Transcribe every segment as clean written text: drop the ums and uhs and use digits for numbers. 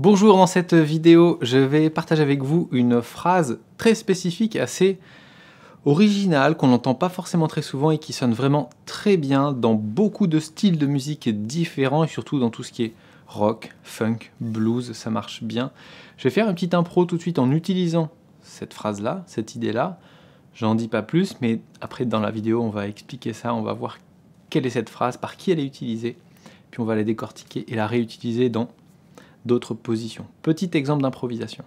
Bonjour, dans cette vidéo, je vais partager avec vous une phrase très spécifique, assez originale, qu'on n'entend pas forcément très souvent et qui sonne vraiment très bien dans beaucoup de styles de musique différents et surtout dans tout ce qui est rock, funk, blues, ça marche bien. Je vais faire une petite impro tout de suite en utilisant cette phrase-là, cette idée-là. J'en dis pas plus, mais après dans la vidéo, on va expliquer ça, on va voir quelle est cette phrase, par qui elle est utilisée, puis on va la décortiquer et la réutiliser dans d'autres positions. Petit exemple d'improvisation.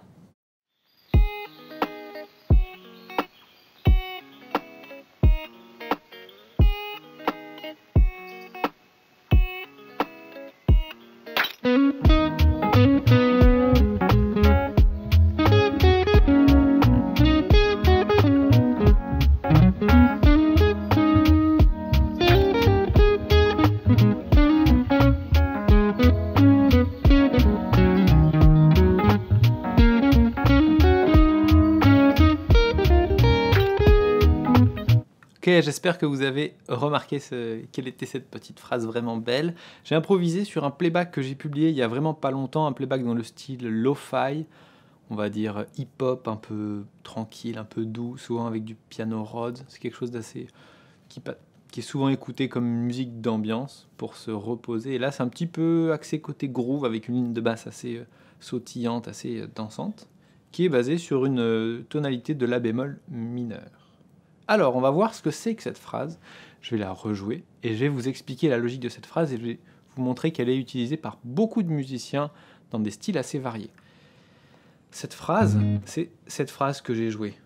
Ok, j'espère que vous avez remarqué quelle était cette petite phrase vraiment belle. J'ai improvisé sur un playback que j'ai publié il y a vraiment pas longtemps, un playback dans le style lo-fi, on va dire hip-hop, un peu tranquille, un peu doux, souvent avec du piano Rhodes. C'est quelque chose d'assez qui est souvent écouté comme une musique d'ambiance pour se reposer. Et là, c'est un petit peu axé côté groove avec une ligne de basse assez sautillante, assez dansante, qui est basée sur une tonalité de la bémol mineur. Alors, on va voir ce que c'est que cette phrase. Je vais la rejouer et je vais vous expliquer la logique de cette phrase et je vais vous montrer qu'elle est utilisée par beaucoup de musiciens dans des styles assez variés. Cette phrase, c'est cette phrase que j'ai jouée.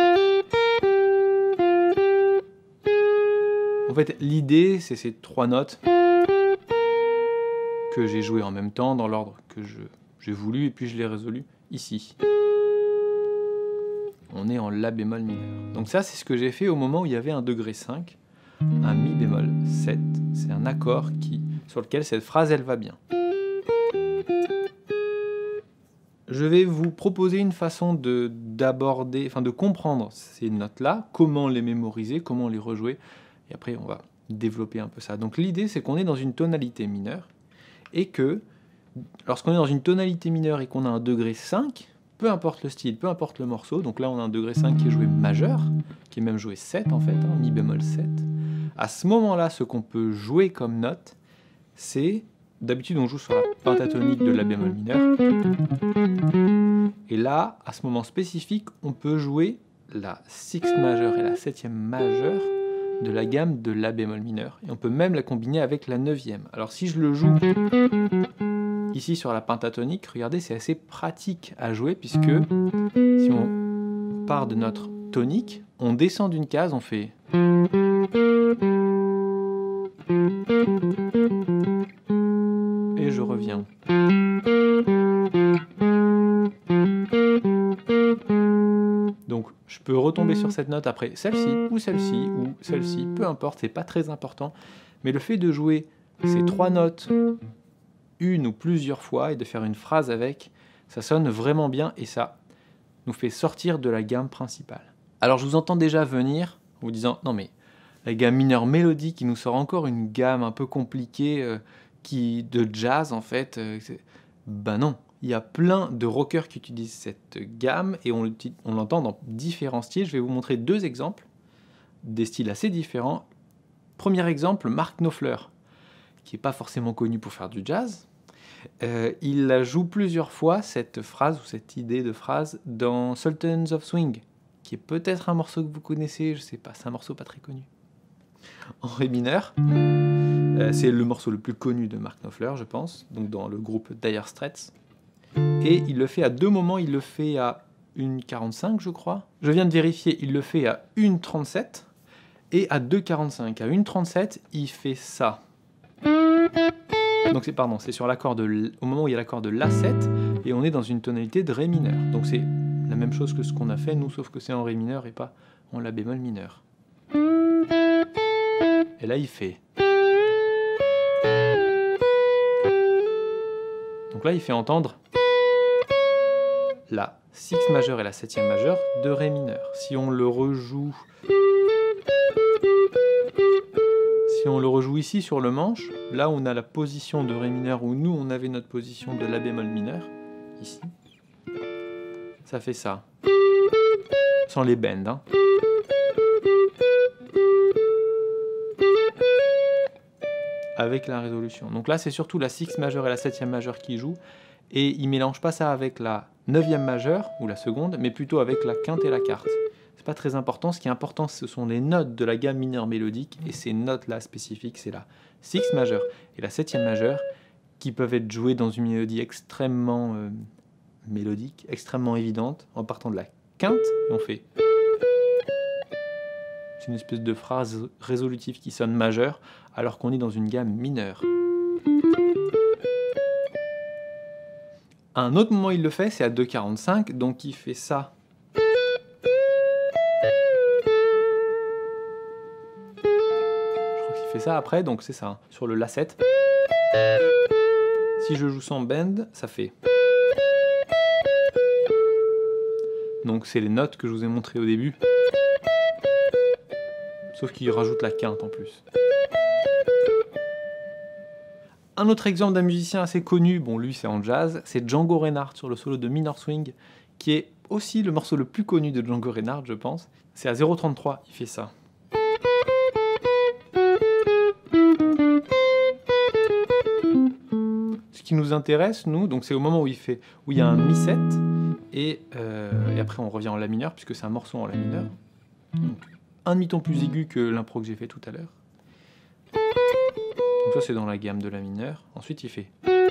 En fait, l'idée, c'est ces trois notes que j'ai jouées en même temps, dans l'ordre que j'ai voulu, et puis je l'ai résolu ici. On est en La bémol mineur. Donc ça, c'est ce que j'ai fait au moment où il y avait un degré 5, un Mi bémol 7. C'est un accord sur lequel cette phrase, elle va bien. Je vais vous proposer une façon d'aborder, de comprendre ces notes-là, comment les mémoriser, comment les rejouer, et après on va développer un peu ça. Donc l'idée, c'est qu'on est dans une tonalité mineure, et que lorsqu'on est dans une tonalité mineure et qu'on a un degré 5, peu importe le style, peu importe le morceau, donc là on a un degré 5 qui est joué majeur, qui est même joué 7 en fait, Mi bémol 7. À ce moment-là, ce qu'on peut jouer comme note, c'est, d'habitude on joue sur la pentatonique de La bémol mineur, et là, à ce moment spécifique, on peut jouer la sixth majeure et la septième majeure de la gamme de La bémol mineur, et on peut même la combiner avec la neuvième. Alors si je le joue ici sur la pentatonique, regardez, c'est assez pratique à jouer puisque si on part de notre tonique, on descend d'une case, on fait et je reviens. Donc je peux retomber sur cette note après celle-ci ou celle-ci, peu importe, c'est pas très important, mais le fait de jouer ces trois notes une ou plusieurs fois et de faire une phrase avec, ça sonne vraiment bien et ça nous fait sortir de la gamme principale. Alors je vous entends déjà venir en vous disant non mais la gamme mineure mélodique qui nous sort encore une gamme un peu compliquée de jazz en fait. Ben non, il y a plein de rockers qui utilisent cette gamme et on l'entend dans différents styles. Je vais vous montrer deux exemples, des styles assez différents. Premier exemple, Mark Knopfler, qui n'est pas forcément connu pour faire du jazz. Il la joue plusieurs fois, cette phrase ou cette idée de phrase, dans Sultans of Swing, qui est peut-être un morceau que vous connaissez, je sais pas, c'est un morceau pas très connu. En Ré mineur, c'est le morceau le plus connu de Mark Knopfler, je pense, donc dans le groupe Dire Straits. Et il le fait à deux moments, il le fait à 1,45 je crois. Je viens de vérifier, il le fait à 1,37 et à 2,45. À 1,37, il fait ça. Donc c'est sur l'accord au moment où il y a l'accord de La7 et on est dans une tonalité de Ré mineur. Donc c'est la même chose que ce qu'on a fait nous, sauf que c'est en Ré mineur et pas en La bémol mineur. Et là il fait. Donc là il fait entendre la sixth majeure et la septième majeure de Ré mineur. Si on le rejoue Si on le rejoue ici sur le manche, là on a la position de Ré mineur où nous on avait notre position de La bémol mineur, ici. Ça fait ça. Sans les bends. Hein. Avec la résolution. Donc là, c'est surtout la 6 majeure et la 7e majeure qui jouent. Et il ne mélange pas ça avec la 9e majeure, ou la seconde, mais plutôt avec la quinte et la quarte. C'est pas très important. Ce qui est important, ce sont les notes de la gamme mineure mélodique. Et ces notes-là spécifiques, c'est la 6 majeure et la 7e majeure, qui peuvent être jouées dans une mélodie extrêmement mélodique, extrêmement évidente, en partant de la quinte, et on fait... C'est une espèce de phrase résolutive qui sonne majeure, alors qu'on est dans une gamme mineure. À un autre moment, il le fait, c'est à 2,45, donc il fait ça. Je crois qu'il fait ça après, donc c'est ça, hein, sur le La7. Si je joue sans bend, ça fait... Donc c'est les notes que je vous ai montrées au début. Sauf qu'il rajoute la quinte en plus. Un autre exemple d'un musicien assez connu, bon lui c'est en jazz, c'est Django Reinhardt sur le solo de Minor Swing, qui est aussi le morceau le plus connu de Django Reinhardt, je pense. C'est à 0,33, il fait ça. Ce qui nous intéresse, nous, donc c'est au moment où il y a un mi-7, et après on revient en La mineur, puisque c'est un morceau en La mineur. Donc, un demi-ton plus aigu que l'impro que j'ai fait tout à l'heure. Donc ça c'est dans la gamme de La mineur. Ensuite il fait...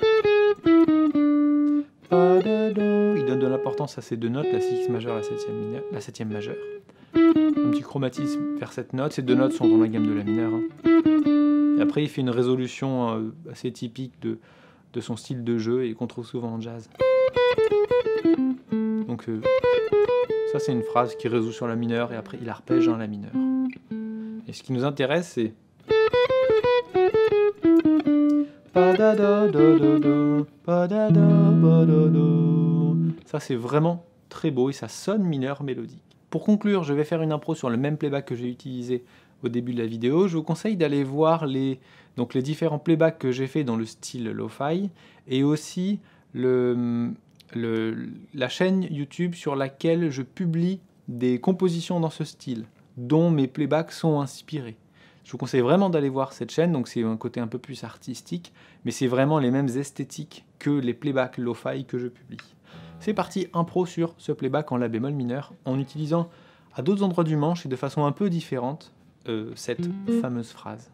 Il donne de l'importance à ces deux notes, la 6 majeure et la 7e majeure. Un petit chromatisme vers cette note. Ces deux notes sont dans la gamme de La mineur. Hein. Et après il fait une résolution assez typique de son style de jeu et qu'on trouve souvent en jazz. Donc ça c'est une phrase qui résout sur La mineur et après il arpège en La mineur. Et ce qui nous intéresse c'est... Ça c'est vraiment très beau et ça sonne mineur mélodique. Pour conclure, je vais faire une impro sur le même playback que j'ai utilisé au début de la vidéo. Je vous conseille d'aller voir les différents playbacks que j'ai fait dans le style lo-fi et aussi la chaîne YouTube sur laquelle je publie des compositions dans ce style, dont mes playbacks sont inspirés. Je vous conseille vraiment d'aller voir cette chaîne, donc c'est un côté un peu plus artistique, mais c'est vraiment les mêmes esthétiques que les playbacks lo-fi que je publie. C'est parti, impro sur ce playback en La bémol mineur, en utilisant à d'autres endroits du manche et de façon un peu différente cette fameuse phrase.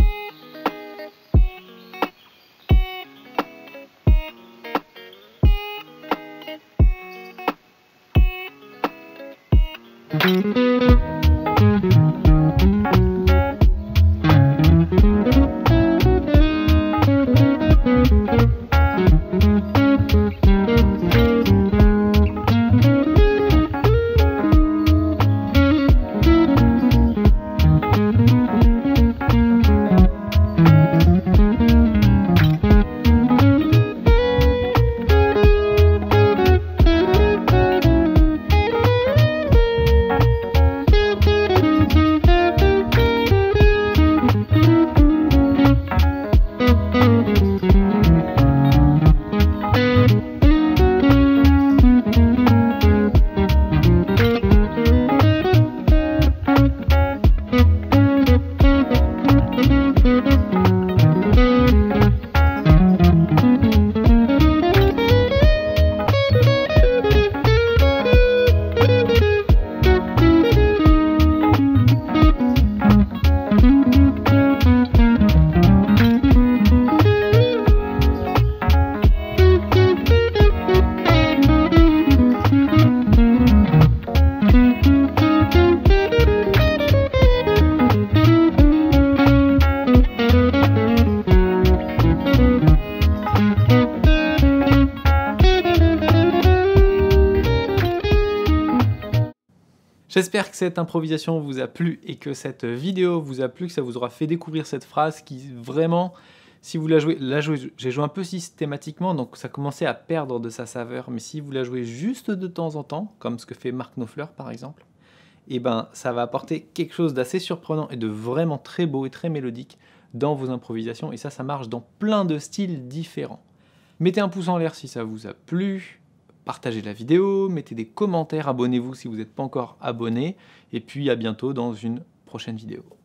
J'espère que cette improvisation vous a plu et que cette vidéo vous a plu, que ça vous aura fait découvrir cette phrase qui vraiment, si vous la jouez, j'ai joué un peu systématiquement, donc ça commençait à perdre de sa saveur, mais si vous la jouez juste de temps en temps, comme ce que fait Mark Knopfler par exemple, et ben ça va apporter quelque chose d'assez surprenant et de vraiment très beau et très mélodique dans vos improvisations, et ça marche dans plein de styles différents. Mettez un pouce en l'air si ça vous a plu, partagez la vidéo, mettez des commentaires, abonnez-vous si vous n'êtes pas encore abonné, et puis à bientôt dans une prochaine vidéo.